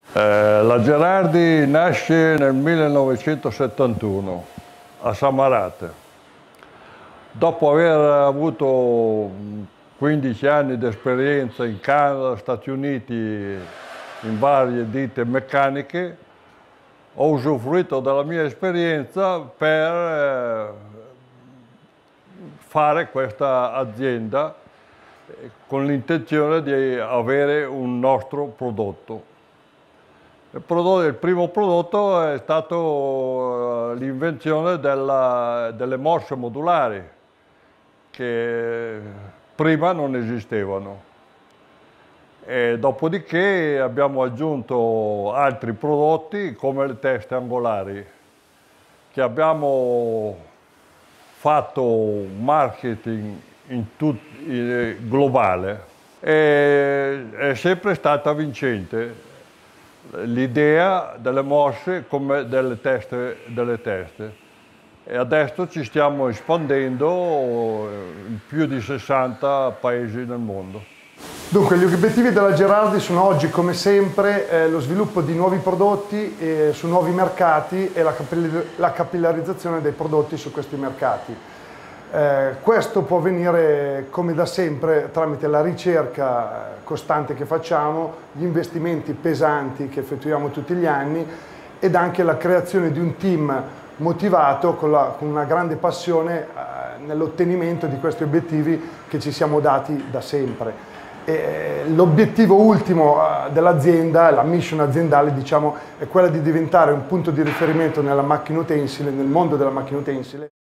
La Gerardi nasce nel 1971 a Samarate. Dopo aver avuto 15 anni di esperienza in Canada, Stati Uniti, in varie ditte meccaniche, ho usufruito della mia esperienza per fare questa azienda con l'intenzione di avere un nostro prodotto. Il primo prodotto è stato l'invenzione delle morse modulari, che prima non esistevano. E dopodiché abbiamo aggiunto altri prodotti come le teste angolari, che abbiamo fatto un marketing globale e è sempre stata vincente l'idea delle morse come delle teste. E adesso ci stiamo espandendo in più di 60 paesi nel mondo. Dunque, gli obiettivi della Gerardi sono oggi, come sempre, lo sviluppo di nuovi prodotti su nuovi mercati e la capillarizzazione dei prodotti su questi mercati. Questo può avvenire, come da sempre, tramite la ricerca costante che facciamo, gli investimenti pesanti che effettuiamo tutti gli anni ed anche la creazione di un team motivato con una grande passione nell'ottenimento di questi obiettivi che ci siamo dati da sempre. L'obiettivo ultimo dell'azienda, la mission aziendale, diciamo, è quella di diventare un punto di riferimento nella macchina utensile, nel mondo della macchina utensile.